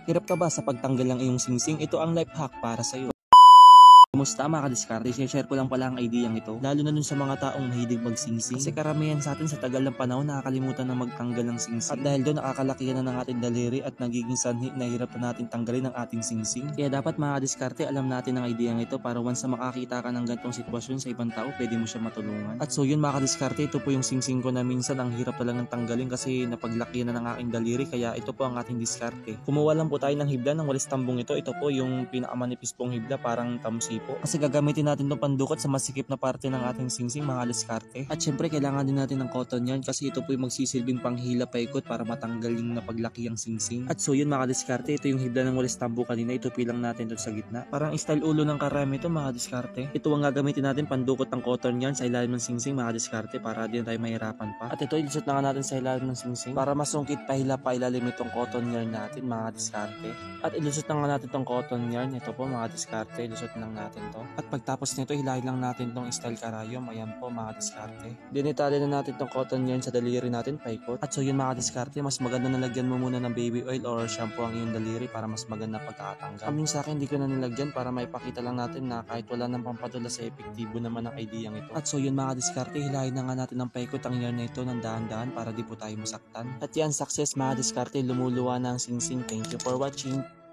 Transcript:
Hirap ka ba sa pagtanggal ng iyong singsing? Ito ang life hack para sa iyo. Kumusta mga kadiskarte? Share ko lang pala ang ideyang ito. Lalo na dun sa mga taong mahilig magsingsing. Kasi karamihan sa atin sa tagal ng panahon nakakalimutan na magtanggal ng singsing. At dahil doon nakakalaki na ng ating daliri at nagiging sanhi na hirap na natin tanggalin ang ating singsing. Kaya dapat mga kadiskarte alam natin ang ideyang ito para once na makakita ka ng ganitong sitwasyon sa ibang tao, pwede mo siya matulungan. At so yun mga kadiskarte, ito po yung singsing ko na minsan ang hirap talagang tanggalin kasi napaglaki na ng aking daliri, kaya ito po ang ating diskarte. Kumuha lang po tayo ng hibla ng walis tambong ito. Ito po yung pinakamanipis pong hibla, parang tamsi po. Kasi gagamitin natin itong pandukot sa masikip na parte ng ating singsing mga diskarte. At syempre kailangan din natin ng cotton yarn kasi ito po yung magsisilbing panghila paikot para matanggal yung napaglaki ang singsing. At so yun mga diskarte, ito yung hibla ng walis tambo kanina, itupi lang natin doon sa gitna. Parang style ulo ng karami ito mga diskarte. Ito ang gagamitin natin pandukot ng cotton yarn sa ilalim ng singsing mga diskarte para di na tayo mahirapan pa. At ito ilusot na nga natin sa ilalim ng singsing para masungkit pahila pa ilalim itong cotton yarn natin mga diskarte. At ilusot na nga natin itong cotton yarn, ito po mga diskarte, ilusot lang natin to. At pagtapos nito, hilahin lang natin tong style karayom. Ayan po mga diskarte. Dinitali na natin tong cotton yarn sa daliri natin, paikot. At so yun mga diskarte, mas maganda na lagyan mo muna ng baby oil or shampoo ang iyong daliri para mas maganda pagkakatanggal. Kaming sa akin, hindi ko na nilagyan para maipakita lang natin na kahit wala nang pampadula sa epektibo naman ang ideyang ito. At so yun mga diskarte, hilahin na nga natin ng paikot ang yarn na ito ng dahan-dahan para di po tayo masaktan. At yan, success mga diskarte, lumuluwa na ang singsing. Thank you for watching.